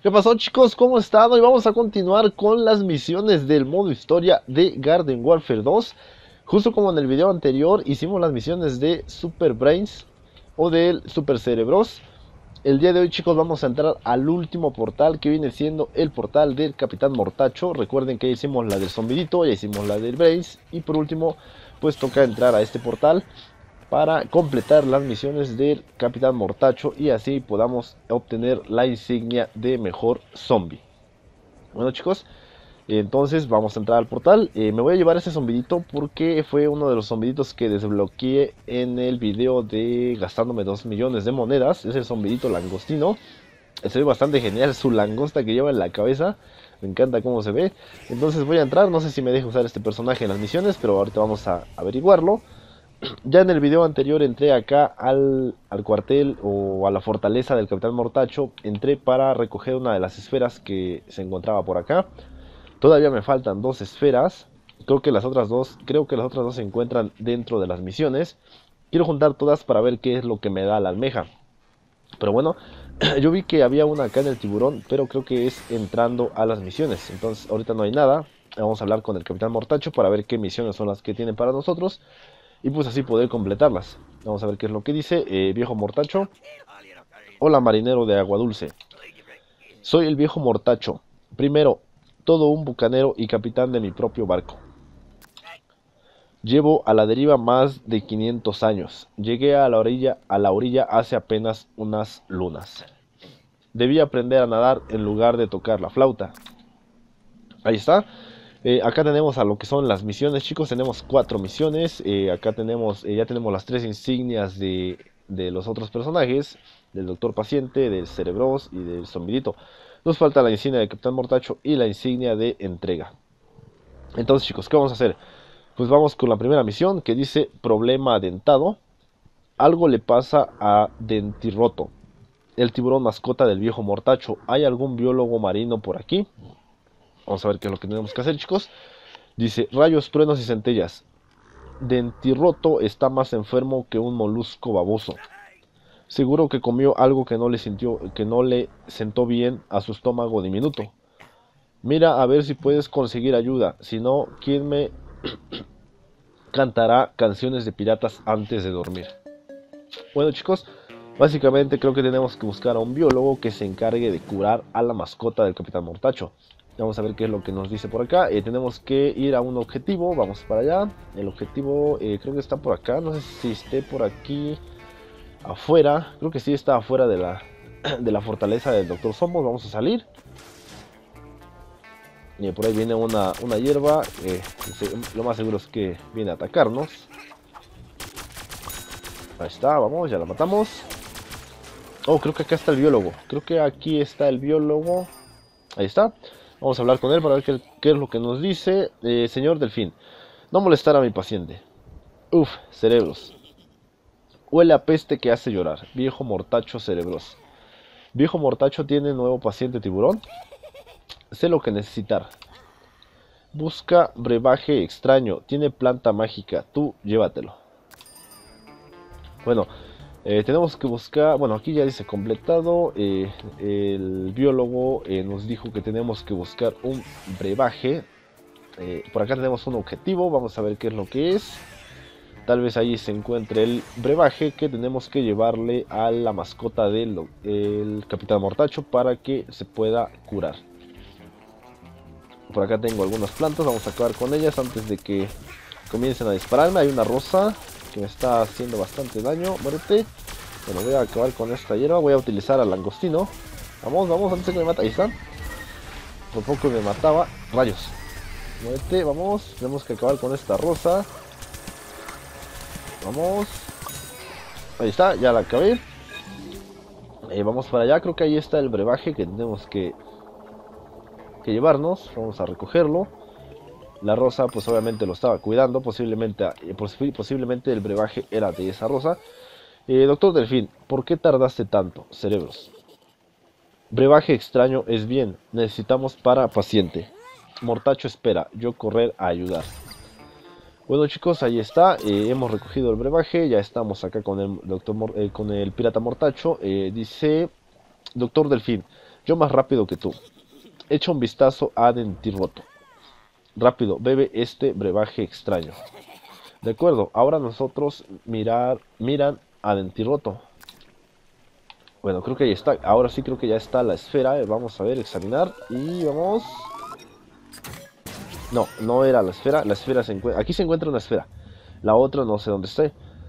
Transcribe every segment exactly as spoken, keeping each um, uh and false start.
¿Qué pasó, chicos? ¿Cómo están? Hoy vamos a continuar con las misiones del modo historia de Garden Warfare dos. Justo como en el video anterior hicimos las misiones de Super Brains o del Super Cerebros. El día de hoy, chicos, vamos a entrar al último portal, que viene siendo el portal del Capitán Mortacho. Recuerden que ya hicimos la del Zombidito, ya hicimos la del Brains, y por último pues toca entrar a este portal para completar las misiones del Capitán Mortacho y así podamos obtener la insignia de mejor zombie. Bueno, chicos, entonces vamos a entrar al portal. Eh, me voy a llevar ese zombidito porque fue uno de los zombiditos que desbloqueé en el video de gastándome dos millones de monedas. Es el zombidito langostino. Se ve bastante genial su langosta que lleva en la cabeza. Me encanta cómo se ve. Entonces voy a entrar. No sé si me deja usar este personaje en las misiones, pero ahorita vamos a averiguarlo. Ya en el video anterior entré acá al, al cuartel o a la fortaleza del Capitán Mortacho. Entré para recoger una de las esferas que se encontraba por acá. Todavía me faltan dos esferas. Creo que las otras dos, creo que las otras dos se encuentran dentro de las misiones. Quiero juntar todas para ver qué es lo que me da la almeja. Pero bueno, yo vi que había una acá en el tiburón, pero creo que es entrando a las misiones. Entonces ahorita no hay nada. Vamos a hablar con el Capitán Mortacho para ver qué misiones son las que tienen para nosotros y pues así poder completarlas. Vamos a ver qué es lo que dice. eh, Viejo Mortacho. Hola, marinero de agua dulce. Soy el viejo Mortacho. Primero, todo un bucanero y capitán de mi propio barco. Llevo a la deriva más de quinientos años. Llegué a la orilla, a la orilla hace apenas unas lunas. Debí aprender a nadar en lugar de tocar la flauta. Ahí está. Eh, acá tenemos a lo que son las misiones, chicos. Tenemos cuatro misiones. Eh, acá tenemos, eh, ya tenemos las tres insignias de, de los otros personajes: del Doctor Paciente, del Cerebros y del Zombidito. Nos falta la insignia de Capitán Mortacho y la insignia de entrega. Entonces, chicos, ¿qué vamos a hacer? Pues vamos con la primera misión, que dice problema dentado. Algo le pasa a Dentirroto, el tiburón mascota del viejo Mortacho. ¿Hay algún biólogo marino por aquí? Vamos a ver qué es lo que tenemos que hacer, chicos. Dice: rayos, truenos y centellas. Dentirroto está más enfermo que un molusco baboso. Seguro que comió algo que no le sintió, que no le sentó bien a su estómago diminuto. Mira a ver si puedes conseguir ayuda. Si no, ¿quién me cantará canciones de piratas antes de dormir? Bueno, chicos, básicamente creo que tenemos que buscar a un biólogo que se encargue de curar a la mascota del Capitán Mortacho. Vamos a ver qué es lo que nos dice por acá. Eh, tenemos que ir a un objetivo. Vamos para allá. El objetivo eh, creo que está por acá. No sé si esté por aquí afuera. Creo que sí está afuera de la, de la fortaleza del Doctor Somos. Vamos a salir. Y por ahí viene una, una hierba. Eh, lo más seguro es que viene a atacarnos. Ahí está, vamos, ya la matamos. Oh, creo que acá está el biólogo. Creo que aquí está el biólogo. Ahí está. Vamos a hablar con él para ver qué, qué es lo que nos dice. Eh, señor Delfín, no molestar a mi paciente. Uf, cerebros. Huele a peste que hace llorar. Viejo Mortacho Cerebros. Viejo Mortacho tiene nuevo paciente tiburón. Sé lo que necesitar. Busca brebaje extraño. Tiene planta mágica. Tú llévatelo. Bueno, eh, tenemos que buscar. Bueno, aquí ya dice completado. Eh, el biólogo eh, nos dijo que tenemos que buscar un brebaje. Eh, por acá tenemos un objetivo. Vamos a ver qué es lo que es. Tal vez ahí se encuentre el brebaje que tenemos que llevarle a la mascota del el Capitán Mortacho para que se pueda curar. Por acá tengo algunas plantas. Vamos a acabar con ellas antes de que comiencen a dispararme. Hay una rosa que me está haciendo bastante daño. Muérete. Bueno, voy a acabar con esta hierba. Voy a utilizar al langostino. Vamos, vamos, antes de que me mate. Ahí está. Por poco me mataba. Rayos. Muérete, vamos. Tenemos que acabar con esta rosa. Vamos. Ahí está, ya la acabé. Eh, vamos para allá. Creo que ahí está el brebaje que tenemos que, que llevarnos. Vamos a recogerlo. La rosa pues obviamente lo estaba cuidando. Posiblemente, eh, posiblemente el brebaje era de esa rosa. eh, Doctor Delfín, ¿por qué tardaste tanto? Cerebros. Brebaje extraño es bien. Necesitamos para paciente. Mortacho espera. Yo correr a ayudar. Bueno, chicos, ahí está. Eh, hemos recogido el brebaje. Ya estamos acá con el doctor Mor eh, con el pirata Mortacho. Eh, dice: Doctor Delfín, Yo más rápido que tú. Echa un vistazo a Dentirroto. Rápido, bebe este brebaje extraño. De acuerdo, ahora nosotros mirar, miran a Dentirroto. Bueno, creo que ahí está. Ahora sí creo que ya está la esfera. Vamos a ver, examinar. Y vamos... No, no era la esfera. La esfera se encuentra... Aquí se encuentra una esfera. La otra no sé dónde esté.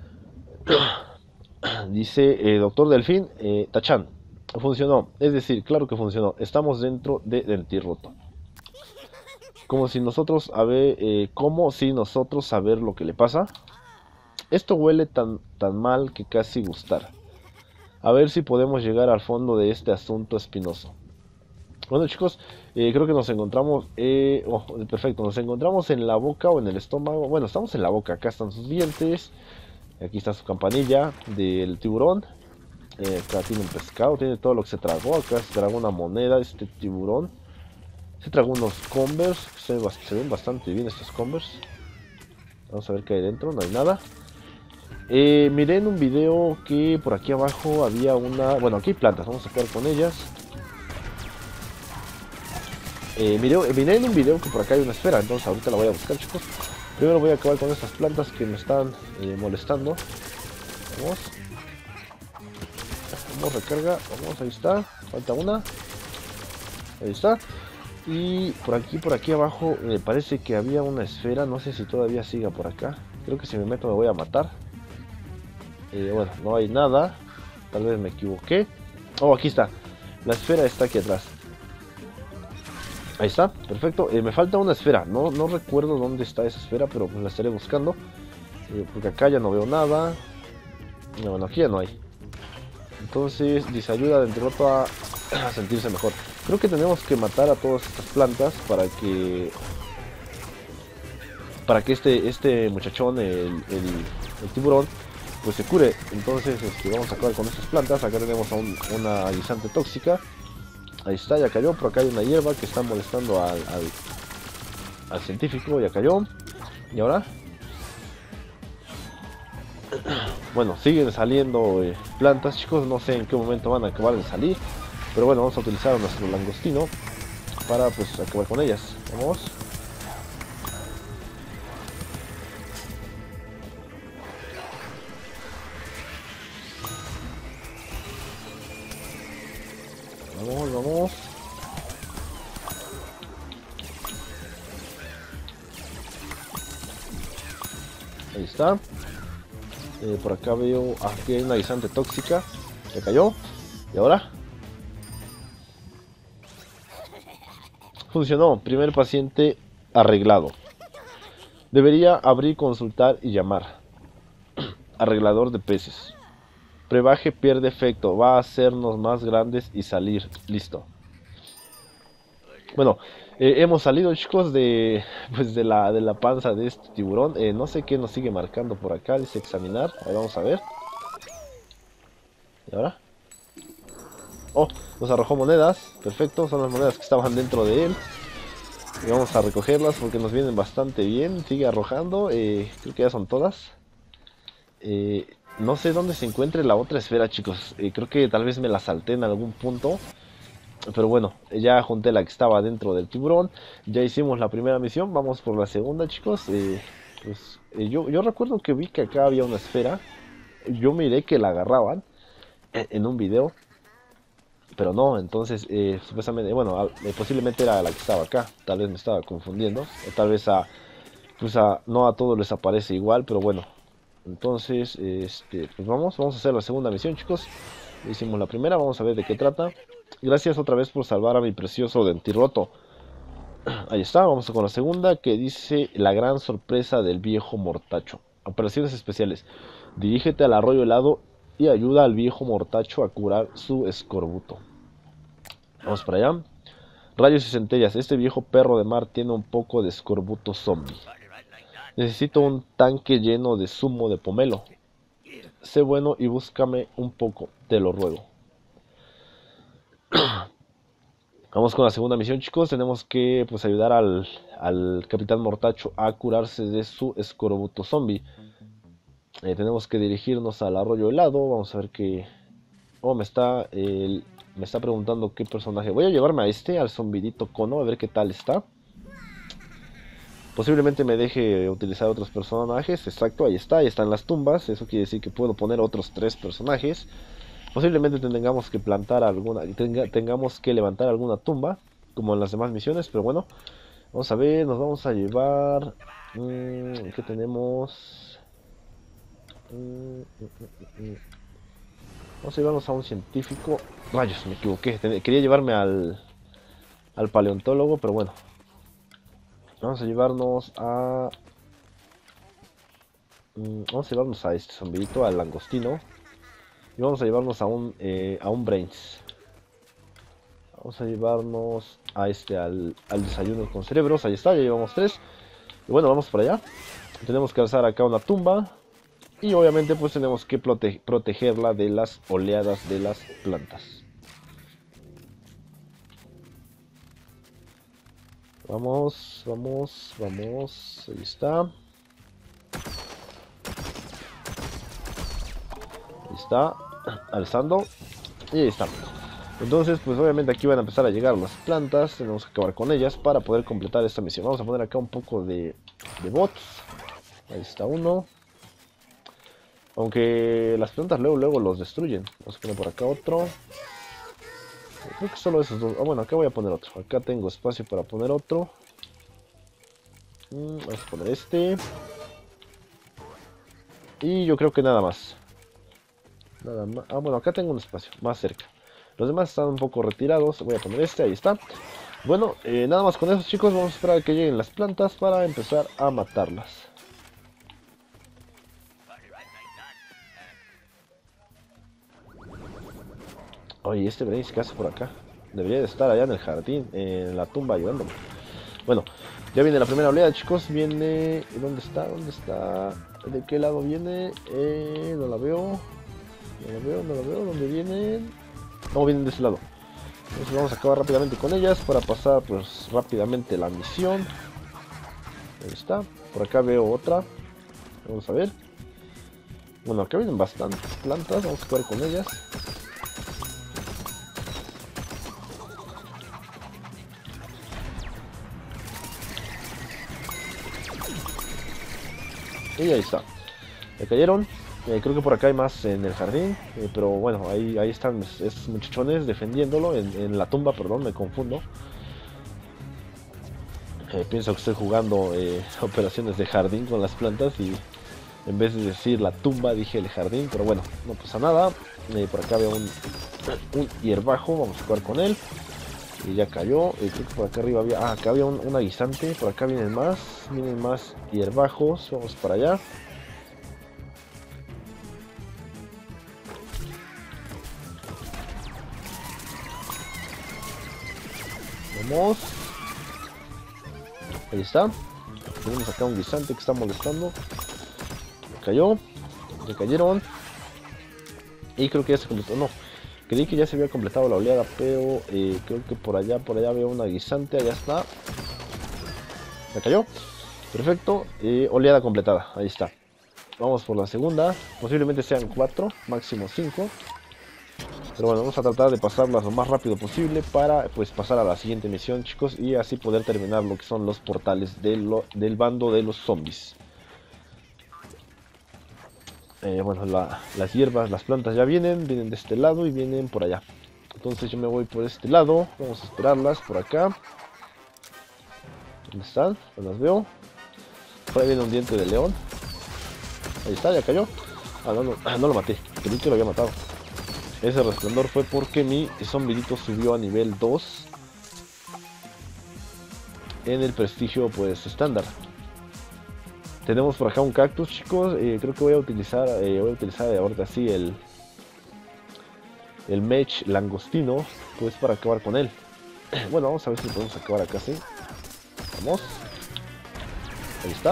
Dice, eh, doctor Delfín, eh, Tachan. Funcionó. Es decir, claro que funcionó. Estamos dentro de Dentirroto. Como si nosotros a ver, eh, como si nosotros saber lo que le pasa. Esto huele tan, tan mal que casi gustar. A ver si podemos llegar al fondo de este asunto espinoso. Bueno, chicos, eh, creo que nos encontramos, eh, oh, perfecto, nos encontramos en la boca o en el estómago. Bueno, estamos en la boca, acá están sus dientes, aquí está su campanilla del tiburón. Eh, acá tiene un pescado, tiene todo lo que se tragó, acá se tragó una moneda, este tiburón. Se tragó unos Converse, se, se ven bastante bien estos Converse. Vamos a ver qué hay dentro, no hay nada. Eh, miré en un video que por aquí abajo había una... Bueno, aquí hay plantas, vamos a jugar con ellas. Eh, miré, miré en un video que por acá hay una esfera, entonces ahorita la voy a buscar, chicos. Primero voy a acabar con estas plantas que me están eh, molestando. Vamos. Vamos, recarga, vamos, ahí está. Falta una. Ahí está. Y por aquí, por aquí abajo me parece que había una esfera, no sé si todavía siga por acá. Creo que si me meto me voy a matar. Eh, bueno, no hay nada. Tal vez me equivoqué. Oh, aquí está. La esfera está aquí atrás. Ahí está, perfecto. Eh, me falta una esfera. No, no recuerdo dónde está esa esfera, pero pues la estaré buscando. Eh, porque acá ya no veo nada. No, bueno, aquí ya no hay. Entonces, dice ayuda de Dentirroto a, a sentirse mejor. Creo que tenemos que matar a todas estas plantas para que... Para que este, este muchachón, el, el, el tiburón, pues se cure. Entonces este, vamos a acabar con estas plantas. Acá tenemos a un, una guisante tóxica. Ahí está, ya cayó. Por acá hay una hierba que está molestando al, al, al científico. Ya cayó. Y ahora, bueno, siguen saliendo eh, plantas, chicos. No sé en qué momento van a acabar de salir, pero bueno, vamos a utilizar a nuestro langostino para pues acabar con ellas. Vamos. Vamos, vamos. Ahí está. Eh, por acá veo... Aquí hay una guisante tóxica. Ya cayó. ¿Y ahora? Funcionó. Primer paciente arreglado. Debería abrir, consultar y llamar. Arreglador de peces. Brebaje pierde efecto. Va a hacernos más grandes y salir. Listo. Bueno, eh, hemos salido, chicos, de pues de la, de la panza de este tiburón. Eh, no sé qué nos sigue marcando por acá. Dice examinar. Ahí vamos a ver. ¿Y ahora? Oh, nos arrojó monedas. Perfecto, son las monedas que estaban dentro de él. Y vamos a recogerlas porque nos vienen bastante bien. Sigue arrojando. Eh, creo que ya son todas. Eh, no sé dónde se encuentre la otra esfera, chicos. Eh, creo que tal vez me la salté en algún punto. Pero bueno, ya junté la que estaba dentro del tiburón. Ya hicimos la primera misión. Vamos por la segunda, chicos. Eh, pues, eh, yo, yo recuerdo que vi que acá había una esfera. Yo miré que la agarraban eh, en un video. Pero no, entonces eh, supuestamente, bueno, eh, posiblemente era la que estaba acá. Tal vez me estaba confundiendo. O tal vez a, pues a, no a todos les aparece igual, pero bueno. Entonces, este, pues vamos, vamos a hacer la segunda misión, chicos. Hicimos la primera, vamos a ver de qué trata. Gracias otra vez por salvar a mi precioso Dentirroto. Ahí está, vamos con la segunda que dice la gran sorpresa del viejo mortacho. Operaciones especiales. Dirígete al arroyo helado y ayuda al viejo mortacho a curar su escorbuto. Vamos para allá. Rayos y centellas. Este viejo perro de mar tiene un poco de escorbuto zombie. Necesito un tanque lleno de zumo de pomelo. Sé bueno y búscame un poco, te lo ruego. Vamos con la segunda misión, chicos. Tenemos que pues ayudar al, al Capitán Mortacho a curarse de su escorbuto zombie. Eh, tenemos que dirigirnos al arroyo helado. Vamos a ver qué... Oh, me está... El... Me está preguntando qué personaje. Voy a llevarme a este, al zombidito Cono, a ver qué tal está. Posiblemente me deje utilizar otros personajes. Exacto, ahí está, ahí están las tumbas. Eso quiere decir que puedo poner otros tres personajes. Posiblemente tengamos que plantar alguna, tenga, tengamos que levantar alguna tumba, como en las demás misiones, pero bueno. Vamos a ver, nos vamos a llevar... Mmm, ¿qué tenemos? Mm, mm, mm, mm. Vamos a llevarnos a un científico. Rayos, me equivoqué. Quería llevarme al, al paleontólogo, pero bueno. Vamos a llevarnos a... Mm, vamos a llevarnos a este zombito, al langostino. Y vamos a llevarnos a un, eh, a un Brains. Vamos a llevarnos a este, al, al desayuno con cerebros. Ahí está, ya llevamos tres. Y bueno, vamos para allá. Tenemos que alzar acá una tumba. Y obviamente pues tenemos que prote protegerla de las oleadas de las plantas. Vamos, vamos, vamos. Ahí está. Ahí está. Alzando. Y ahí está. Entonces pues obviamente aquí van a empezar a llegar las plantas. Tenemos que acabar con ellas para poder completar esta misión. Vamos a poner acá un poco de, de bots. Ahí está uno. Aunque las plantas luego luego los destruyen. Vamos a poner por acá otro. Creo que solo esos dos. Ah, bueno, acá voy a poner otro. Acá tengo espacio para poner otro. Mm, vamos a poner este. Y yo creo que nada más. Nada más. Ah, bueno, acá tengo un espacio más cerca. Los demás están un poco retirados. Voy a poner este, ahí está. Bueno, eh, nada más con eso, chicos. Vamos a esperar a que lleguen las plantas para empezar a matarlas. Oye, este Brains, ¿qué hace por acá? Debería de estar allá en el jardín, en la tumba ayudándome. Bueno, ya viene la primera oleada, chicos. Viene... ¿Dónde está? ¿Dónde está? ¿De qué lado viene? Eh, no la veo. No la veo, no la veo. ¿Dónde vienen? No, vienen de ese lado. Entonces vamos a acabar rápidamente con ellas para pasar pues rápidamente la misión. Ahí está. Por acá veo otra. Vamos a ver. Bueno, acá vienen bastantes plantas. Vamos a acabar con ellas. Y ahí está. Me cayeron. Eh, creo que por acá hay más en el jardín. Eh, pero bueno, ahí, ahí están estos muchachones defendiéndolo. En, en la tumba, perdón, me confundo. Eh, pienso que estoy jugando eh, operaciones de jardín con las plantas. Y en vez de decir la tumba, dije el jardín. Pero bueno, no pasa nada. Eh, por acá veo un, un hierbajo. Vamos a jugar con él. Y ya cayó. Eh, creo que por acá arriba había... Ah, acá había un, un aguisante. Por acá vienen más. Vienen más hierbajos. Vamos para allá. Vamos. Ahí está. Tenemos acá un guisante que está molestando. Me cayó. Me cayeron. Y creo que ya se completó. No. Creí que ya se había completado la oleada, pero eh, creo que por allá, por allá veo una guisante. Allá está. Me cayó. Perfecto. Eh, oleada completada. Ahí está. Vamos por la segunda. Posiblemente sean cuatro, máximo cinco. Pero bueno, vamos a tratar de pasarlas lo más rápido posible para pues pasar a la siguiente misión, chicos, y así poder terminar lo que son los portales de lo, del bando de los zombies. Eh, bueno, la, las hierbas, las plantas ya vienen, vienen de este lado y vienen por allá. Entonces yo me voy por este lado, vamos a esperarlas por acá. ¿Dónde están? No las veo. Por ahí viene un diente de león. Ahí está, ya cayó. Ah, no, no, no lo maté, creí que lo había matado. Ese resplandor fue porque mi zombidito subió a nivel dos en el prestigio pues estándar. Tenemos por acá un cactus, chicos. Eh, creo que voy a utilizar, eh, voy a utilizar ahorita sí el el mech langostino, pues para acabar con él. Bueno, vamos a ver si podemos acabar acá, sí. Vamos. Ahí está.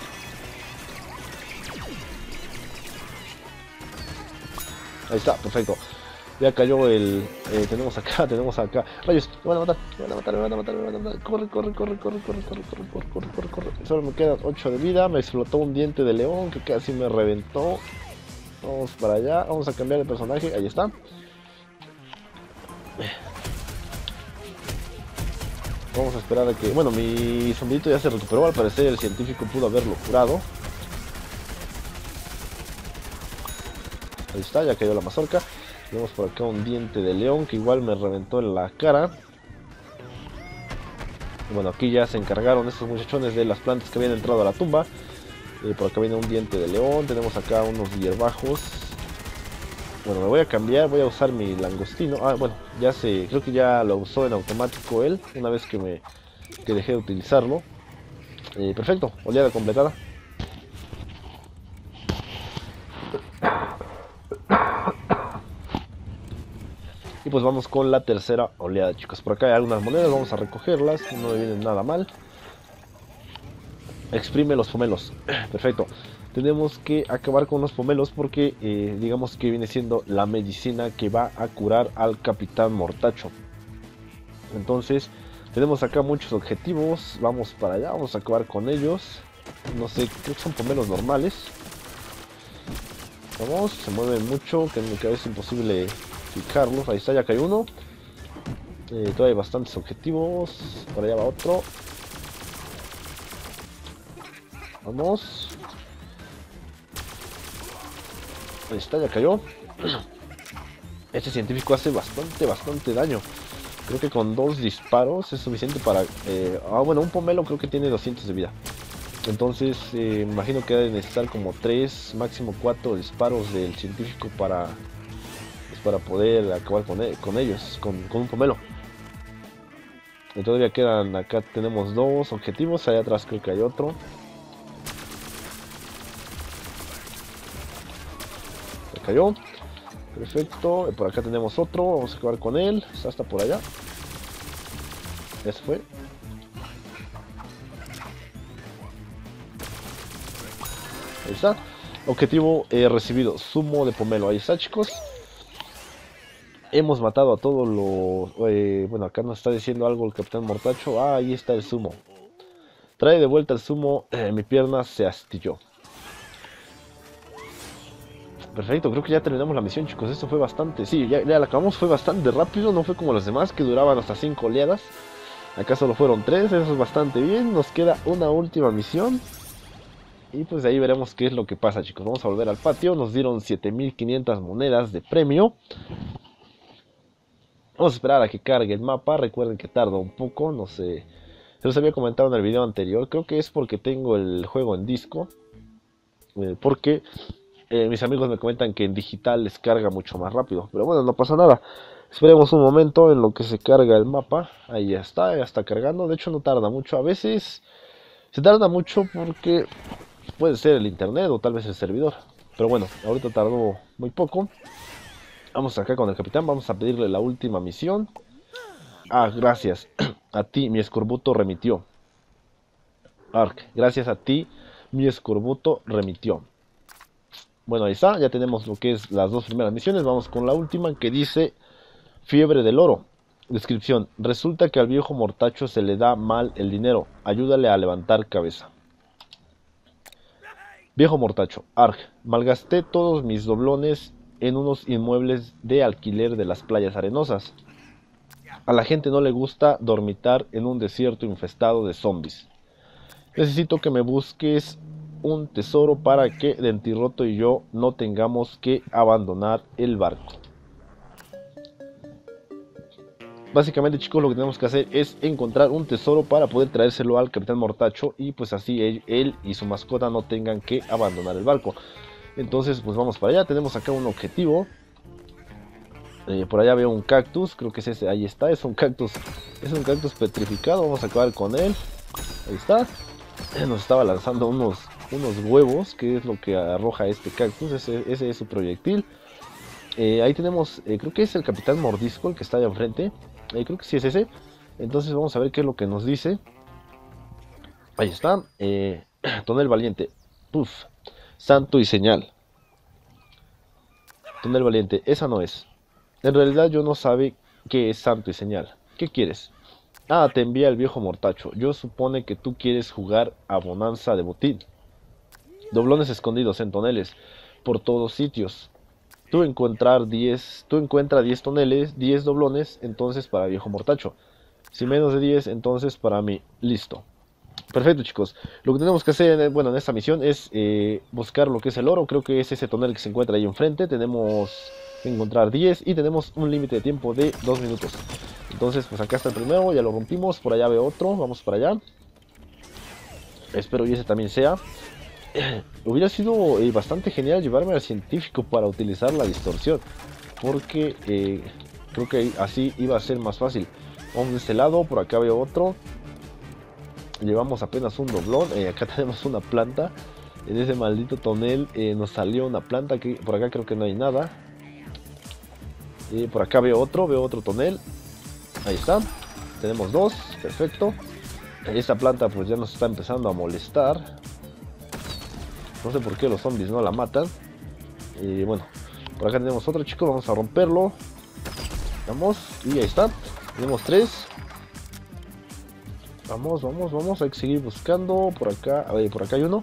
Ahí está, perfecto. Ya cayó el... Eh, tenemos acá, tenemos acá... ¡Rayos! ¡Me van a matar! ¡Me van a matar! ¡Me van a matar! ¡Me van a matar! ¡Corre, corre, corre, corre, corre, corre, corre, corre, corre, corre, corre! Solo me quedan ocho de vida. Me explotó un diente de león que casi me reventó. Vamos para allá. Vamos a cambiar de personaje. Ahí está. Vamos a esperar a que... Bueno, mi sombrito ya se recuperó. Al parecer el científico pudo haberlo curado. Ahí está, ya cayó la mazorca. Tenemos por acá un diente de león que igual me reventó en la cara. Bueno, aquí ya se encargaron estos muchachones de las plantas que habían entrado a la tumba. Eh, por acá viene un diente de león. Tenemos acá unos hierbajos. Bueno, me voy a cambiar. Voy a usar mi langostino. Ah, bueno, ya se... Creo que ya lo usó en automático él. Una vez que me que dejé de utilizarlo. Eh, perfecto, oleada completada. Y pues vamos con la tercera oleada, chicos. Por acá hay algunas monedas, vamos a recogerlas. No me vienen nada mal. Exprime los pomelos. Perfecto. Tenemos que acabar con los pomelos porque eh, digamos que viene siendo la medicina que va a curar al Capitán Mortacho. Entonces tenemos acá muchos objetivos. Vamos para allá, vamos a acabar con ellos. No sé, creo que son pomelos normales. Vamos, se mueven mucho, que me queda es imposible fijarlos. Ahí está, ya cayó uno. Eh, todavía hay bastantes objetivos. Por allá va otro. Vamos. Ahí está, ya cayó. Este científico hace bastante, bastante daño. Creo que con dos disparos es suficiente para... Eh, ah, bueno, un pomelo creo que tiene doscientos de vida. Entonces, eh, me imagino que debe necesitar como tres, máximo cuatro disparos del científico para... Pues, para poder acabar con, e con ellos, con, con un pomelo. Y todavía quedan, acá tenemos dos objetivos, allá atrás creo que hay otro. Se cayó. Perfecto, por acá tenemos otro, vamos a acabar con él, está hasta por allá. Ese fue. Ahí está. Objetivo eh, recibido, zumo de pomelo, ahí está, chicos. Hemos matado a todos los... Eh, bueno, acá nos está diciendo algo el Capitán Mortacho. Ah, ahí está el zumo. Trae de vuelta el zumo, eh, mi pierna se astilló. Perfecto, creo que ya terminamos la misión, chicos. Esto fue bastante... Sí, ya, ya la acabamos, fue bastante rápido. No fue como los demás que duraban hasta cinco oleadas. Acá solo fueron tres, eso es bastante bien. Nos queda una última misión. Y pues ahí veremos qué es lo que pasa, chicos. Vamos a volver al patio. Nos dieron siete mil quinientas monedas de premio. Vamos a esperar a que cargue el mapa. Recuerden que tarda un poco, no sé. Se los había comentado en el video anterior. Creo que es porque tengo el juego en disco. Eh, porque... Eh, mis amigos me comentan que en digital les carga mucho más rápido. Pero bueno, no pasa nada. Esperemos un momento en lo que se carga el mapa. Ahí ya está, ya está cargando. De hecho no tarda mucho. A veces se tarda mucho porque puede ser el internet o tal vez el servidor. Pero bueno, ahorita tardó muy poco. Vamos acá con el capitán. Vamos a pedirle la última misión. Ah, gracias. A ti mi escorbuto remitió. Ark, gracias a ti mi escorbuto remitió. Bueno, ahí está, ya tenemos lo que es las dos primeras misiones. Vamos con la última que dice Fiebre del oro. Descripción: resulta que al viejo Mortacho se le da mal el dinero. Ayúdale a levantar cabeza. Viejo Mortacho, Arg, malgasté todos mis doblones en unos inmuebles de alquiler de las playas arenosas. A la gente no le gusta dormitar en un desierto infestado de zombies. Necesito que me busques un tesoro para que Dentirroto y yo no tengamos que abandonar el barco. Básicamente, chicos, lo que tenemos que hacer es encontrar un tesoro para poder traérselo al Capitán Mortacho y pues así él, él y su mascota no tengan que abandonar el barco. Entonces pues vamos para allá. Tenemos acá un objetivo. Eh, por allá veo un cactus, creo que es ese, ahí está, es un cactus, es un cactus petrificado. Vamos a acabar con él. Ahí está. Nos estaba lanzando unos unos huevos, que es lo que arroja este cactus. Ese, ese es su proyectil. Eh, ahí tenemos, eh, creo que es el Capitán Mordisco el que está allá enfrente. Eh, creo que sí es ese. Entonces vamos a ver qué es lo que nos dice. Ahí está. Eh, Tonel Valiente. Puf. Santo y señal. Tonel Valiente. Esa no es. En realidad yo no sabe qué es santo y señal. ¿Qué quieres? Ah, te envía el viejo Mortacho. Yo supone que tú quieres jugar a bonanza de botín. Doblones escondidos en toneles por todos sitios. Tú encontrar diez, tú encuentra diez toneles, diez doblones, entonces para viejo mortacho. Si menos de diez, entonces para mí. Listo. Perfecto, chicos. Lo que tenemos que hacer, bueno, en esta misión es eh, buscar lo que es el oro. Creo que es ese tonel que se encuentra ahí enfrente. Tenemos que encontrar diez y tenemos un límite de tiempo de dos minutos. Entonces, pues acá está el primero, ya lo rompimos. Por allá veo otro, vamos para allá. Espero y ese también sea. Hubiera sido eh, bastante genial llevarme al científico para utilizar la distorsión, porque eh, creo que así iba a ser más fácil. Vamos de este lado, por acá veo otro. Llevamos apenas un doblón, eh, acá tenemos una planta. En ese maldito tonel eh, nos salió una planta, que por acá creo que no hay nada. Eh, por acá veo otro, veo otro tonel. Ahí está, tenemos dos, perfecto. Esta planta pues ya nos está empezando a molestar. No sé por qué los zombies no la matan. Y bueno, por acá tenemos otro, chicos. Vamos a romperlo. Vamos, y ahí está. Tenemos tres. Vamos, vamos, vamos. Hay que seguir buscando. Por acá, a ver, por acá hay uno.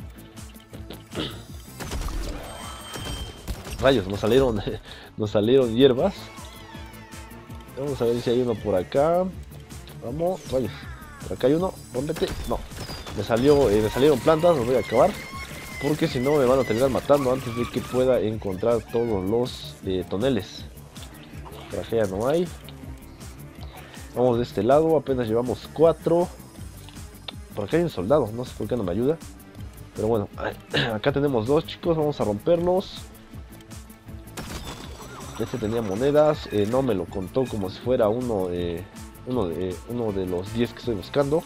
Rayos, nos salieron, nos salieron hierbas. Vamos a ver si hay uno por acá. Vamos, rayos. Por acá hay uno. Rómpete. No. Me salió, eh, me salieron plantas. Los voy a acabar. Porque si no me van a terminar matando antes de que pueda encontrar todos los eh, toneles. Por acá ya no hay. Vamos de este lado, apenas llevamos cuatro. Por acá hay un soldado, no sé por qué no me ayuda. Pero bueno, acá tenemos dos, chicos, vamos a romperlos. Este tenía monedas, eh, no me lo contó como si fuera uno, eh, uno, de, uno de los diez que estoy buscando.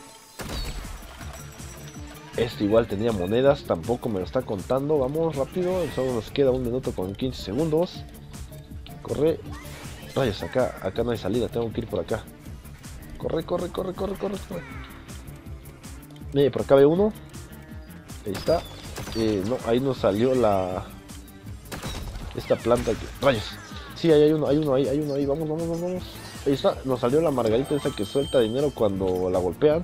Este igual tenía monedas, tampoco me lo está contando. Vamos rápido, solo nos queda un minuto con quince segundos. Corre. Rayos, acá, acá no hay salida, tengo que ir por acá. Corre, corre, corre, corre, corre, corre. Mire, por acá veo uno. Ahí está. Eh, no, ahí nos salió la... Esta planta que... Rayos. Sí, ahí hay uno, hay uno ahí, hay uno ahí. Vamos, vamos, vamos, vamos. Ahí está, nos salió la margarita esa que suelta dinero cuando la golpean.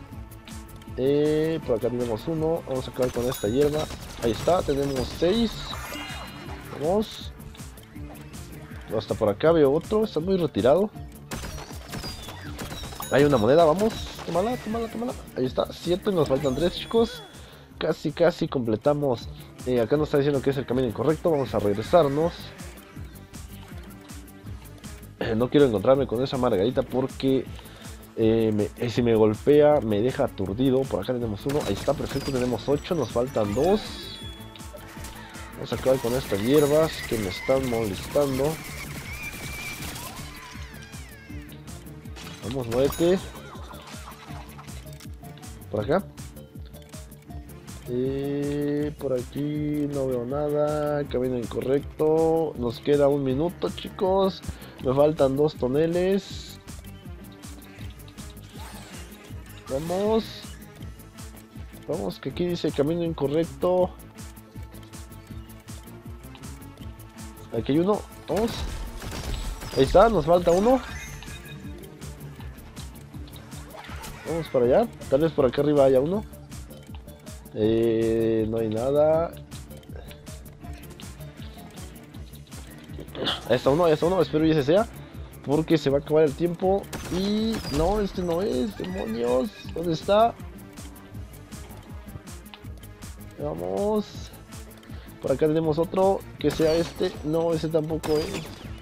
Eh, por acá tenemos uno. Vamos a acabar con esta hierba. Ahí está, tenemos seis. Vamos. Hasta por acá veo otro. Está muy retirado. Hay una moneda, vamos. Tómala, tómala, tómala. Ahí está, siete. Nos faltan tres, chicos. Casi, casi completamos. Eh, acá nos está diciendo que es el camino incorrecto. Vamos a regresarnos. Eh, no quiero encontrarme con esa margarita porque... Eh, me, eh, si me golpea me deja aturdido. Por acá tenemos uno, ahí está, perfecto, tenemos ocho, nos faltan dos. Vamos a acabar con estas hierbas que me están molestando. Vamos, muévete. Por acá. Eh, por aquí no veo nada. Camino incorrecto. Nos queda un minuto, chicos. Me faltan dos toneles. Vamos. Vamos, que aquí dice camino incorrecto. Aquí hay uno. Vamos. Ahí está, nos falta uno. Vamos para allá. Tal vez por acá arriba haya uno. Eh, no hay nada. Ahí está uno, ahí está uno. Espero que ese sea. Porque se va a acabar el tiempo. Y no, este no es. Demonios. ¿Dónde está? Vamos. Por acá tenemos otro. Que sea este. No, ese tampoco es.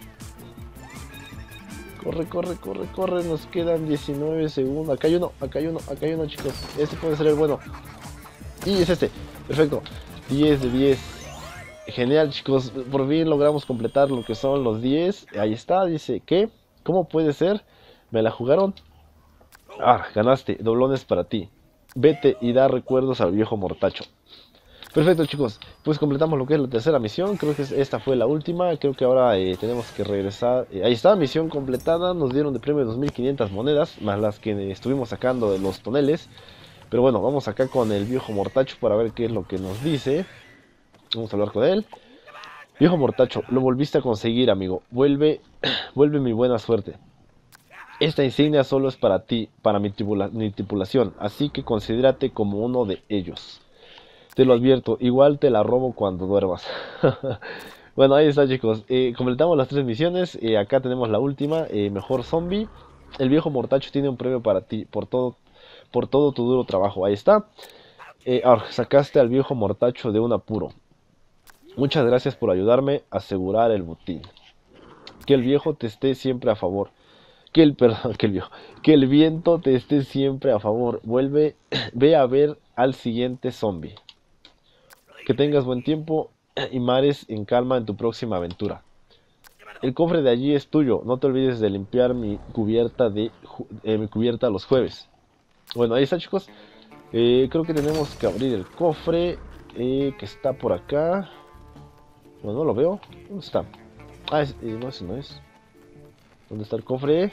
Corre, corre, corre, corre. Nos quedan diecinueve segundos. Acá hay uno, acá hay uno, acá hay uno, chicos. Este puede ser el bueno. Y es este. Perfecto. diez de diez. Genial, chicos. Por fin logramos completar lo que son los diez. Ahí está. Dice que... ¿Cómo puede ser? Me la jugaron. Ah, ganaste. Doblones para ti. Vete y da recuerdos al viejo mortacho. Perfecto, chicos. Pues completamos lo que es la tercera misión. Creo que esta fue la última. Creo que ahora eh, tenemos que regresar. Eh, ahí está, misión completada. Nos dieron de premio dos mil quinientas monedas. Más las que eh, estuvimos sacando de los toneles. Pero bueno, vamos acá con el viejo mortacho para ver qué es lo que nos dice. Vamos a hablar con él. Viejo mortacho, lo volviste a conseguir, amigo. Vuelve, vuelve mi buena suerte. Esta insignia solo es para ti, para mi, tripula mi tripulación, así que considérate como uno de ellos. Te lo advierto, igual te la robo cuando duermas. Bueno, ahí está, chicos. Eh, completamos las tres misiones. Eh, acá tenemos la última, eh, mejor zombie. El viejo mortacho tiene un premio para ti por todo, por todo tu duro trabajo. Ahí está. Eh, ahora, sacaste al viejo mortacho de un apuro. Muchas gracias por ayudarme a asegurar el botín. Que el viejo te esté siempre a favor. Que el, perdón, que el viejo, que el viento te esté siempre a favor. Vuelve, ve a ver al siguiente zombie. Que tengas buen tiempo y mares en calma en tu próxima aventura. El cofre de allí es tuyo. No te olvides de limpiar mi cubierta de eh, mi cubierta los jueves. Bueno, ahí está, chicos. Eh, creo que tenemos que abrir el cofre eh, que está por acá. Bueno, no lo veo. ¿Dónde está? Ah, es, eh, no, ese no es. ¿Dónde está el cofre?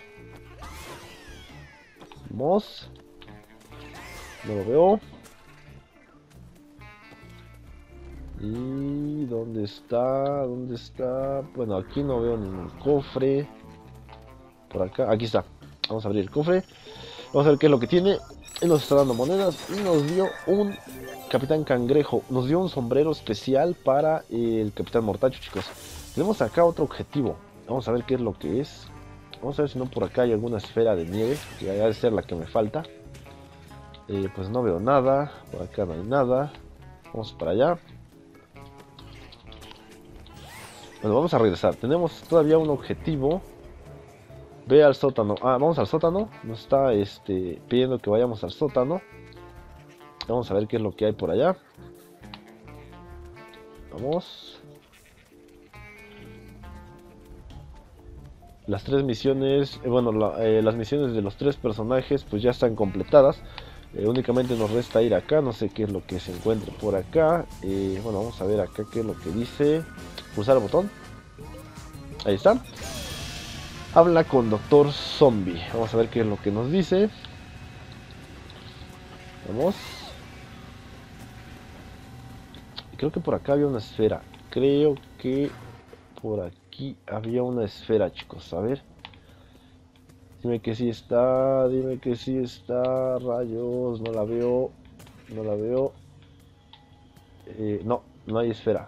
Vamos. No lo veo. ¿Y dónde está? ¿Dónde está? Bueno, aquí no veo ningún cofre. Por acá, aquí está. Vamos a abrir el cofre. Vamos a ver qué es lo que tiene. Él nos está dando monedas y nos dio un Capitán Cangrejo. Nos dio un sombrero especial para el Capitán Mortacho, chicos. Tenemos acá otro objetivo. Vamos a ver qué es lo que es. Vamos a ver si no por acá hay alguna esfera de nieve, que ha de ser la que me falta. Eh, pues no veo nada. Por acá no hay nada. Vamos para allá. Bueno, vamos a regresar. Tenemos todavía un objetivo. Ve al sótano. Ah, vamos al sótano. Nos está este, pidiendo que vayamos al sótano. Vamos a ver qué es lo que hay por allá. Vamos. Las tres misiones, eh, bueno, la, eh, las misiones de los tres personajes pues ya están completadas. Eh, únicamente nos resta ir acá, no sé qué es lo que se encuentre por acá. Eh, bueno, vamos a ver acá qué es lo que dice. Pulsar el botón. Ahí está. Habla con Doctor Zombie. Vamos a ver qué es lo que nos dice. Vamos. Creo que por acá había una esfera. Creo que por aquí había una esfera, chicos. A ver. Dime que sí está. Dime que sí está. Rayos. No la veo. No la veo. Eh, no, no hay esfera.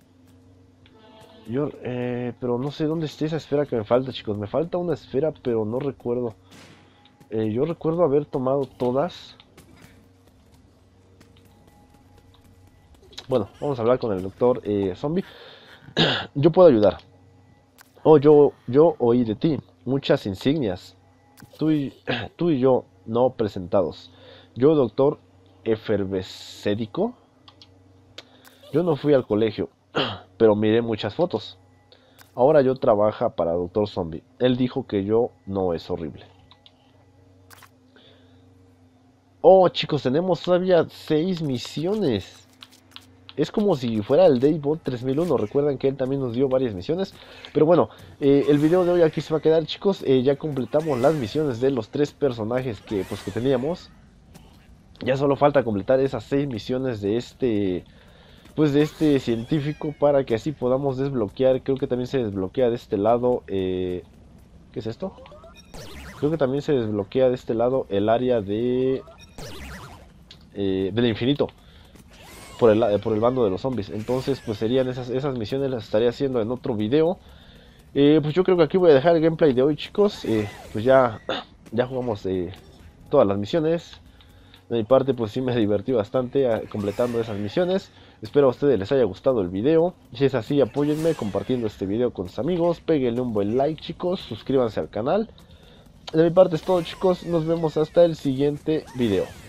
Yo, eh, pero no sé dónde está esa esfera que me falta, chicos. Me falta una esfera, pero no recuerdo. Eh, yo recuerdo haber tomado todas. Bueno, vamos a hablar con el doctor eh, Zombie. Yo puedo ayudar. Oh, yo, yo oí de ti. Muchas insignias. Tú y, tú y yo no presentados. Yo, doctor efervescédico. Yo no fui al colegio, pero miré muchas fotos. Ahora yo trabajo para Doctor Zombie. Él dijo que yo no es horrible. Oh, chicos, tenemos todavía seis misiones. Es como si fuera el Daybot tres mil uno. Recuerdan que él también nos dio varias misiones. Pero bueno, eh, el video de hoy aquí se va a quedar, chicos. Eh, ya completamos las misiones de los tres personajes que, pues, que teníamos. Ya solo falta completar esas seis misiones de este... pues de este científico, para que así podamos desbloquear. Creo que también se desbloquea de este lado eh, ¿qué es esto? Creo que también se desbloquea de este lado el área de eh, del infinito por el, por el bando de los zombies. Entonces pues serían esas, esas misiones, las estaré haciendo en otro video. eh, Pues yo creo que aquí voy a dejar el gameplay de hoy, chicos. eh, Pues ya, ya jugamos eh, todas las misiones. De mi parte pues sí me divertí bastante a, completando esas misiones. Espero a ustedes les haya gustado el video. Si es así, apóyenme compartiendo este video con sus amigos. Péguenle un buen like, chicos. Suscríbanse al canal. De mi parte es todo, chicos. Nos vemos hasta el siguiente video.